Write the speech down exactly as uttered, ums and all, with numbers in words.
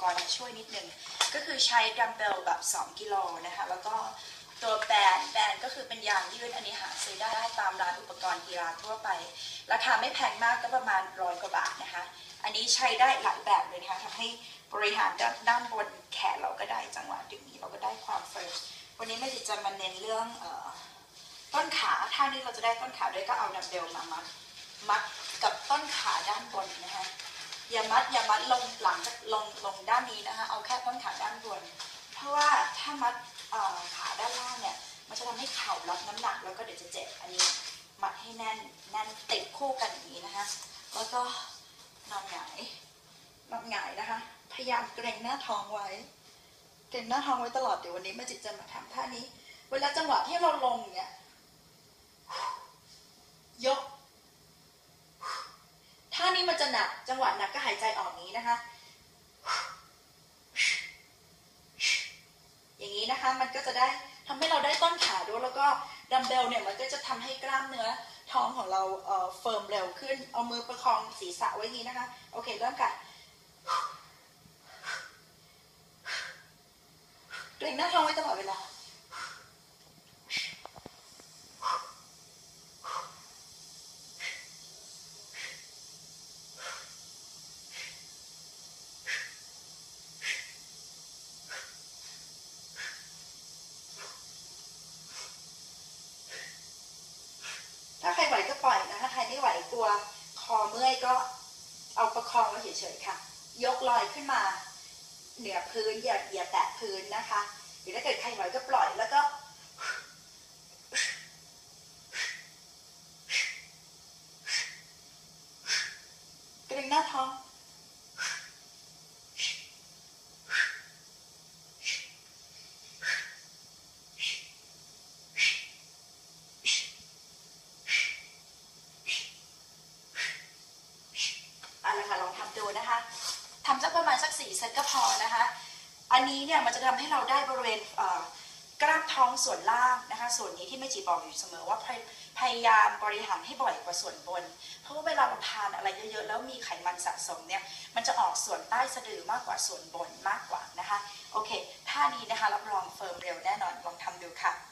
กรณ์ช่วยนิดนึงก็คือใช้ดัมเบลแบบสองกิโลนะคะแล้วก็ตัวแบนแบนก็คือเป็นยางยืดอันนี้หาซื้อได้ตามร้านอุปกรณ์กีฬาทั่วไปราคาไม่แพงมากก็ประมาณร้อยกว่าบาทนะคะอันนี้ใช้ได้หลายแบบเลยนะคะทำให้บริหารด้านบนแขนเราก็ได้จังหวะดึงนี้เราก็ได้ความเฟิร์สวันนี้ไม่ติดจะมาเน้นเรื่องเอ่อต้นขาท่านี้เราจะได้ต้นขาด้วยก็เอาดัมเบลมามัดมัดกับต้นขาด้านบนนะคะอย่ามัดอย่ามัดลงหลังจากลงลงด้านนี้นะคะเอาแค่ต้นขาด้านบนเพราะว่าถ้ามัดขาด้านล่างเนี่ยมันจะทำให้เข่ารับน้ำหนักแล้วก็เดี๋ยวจะเจ็บอันนี้มัดให้แน่นแน่นติดคู่กันอย่างนี้นะคะแล้วก็นอนหงายนอนหงายนะคะพยายามเกร็งหน้าท้องไว้เกร็งหน้าท้องไว้ตลอดเดี๋ยววันนี้แม่จิตจะมาทำท่านี้เวลาจังหวะที่เราลงเนี่ยยกท่านี้มันจะหนักจังหวะหนักก็หายใจออกนี้นะคะอย่างนี้นะคะมันก็จะได้ทำให้เราได้ต้นขาด้วยแล้วก็ดัมเบลเนี่ยมันก็จะทำให้กล้ามเนื้อท้องของเราเอ่อเฟิร์มเร็วขึ้นเอามือประคองศีรษะไว้นี้นะคะโอเคเริ่มกันเกร็งหน้าท้องไว้ตลอดเวลาถ้าใครไหวก็ปล่อยนะถ้าใครไม่ไหวกลัวคอเมื่อยก็เอาประคองไว้เฉยๆค่ะยกลอยขึ้นมาเหนือพื้นอย่าอย่าแตะพื้นนะคะหรือถ้าเกิดใครไหวก็ปล่อยแล้วก็เกร็งหน้าท้องทำสักประมาณสักสี่เซตก็พอนะคะอันนี้เนี่ยมันจะทำให้เราได้บริเวณกล้ามท้องส่วนล่างนะคะส่วนนี้ที่แม่จีบอกอยู่เสมอว่าพยายามบริหารให้บ่อยกว่าส่วนบนเพราะว่าเวลาเราทานอะไรเยอะๆแล้วมีไขมันสะสมเนี่ยมันจะออกส่วนใต้สะดือมากกว่าส่วนบนมากกว่านะคะโอเคท่านี้นะคะรับรองเฟิร์มเร็วแน่นอนลองทำดูค่ะ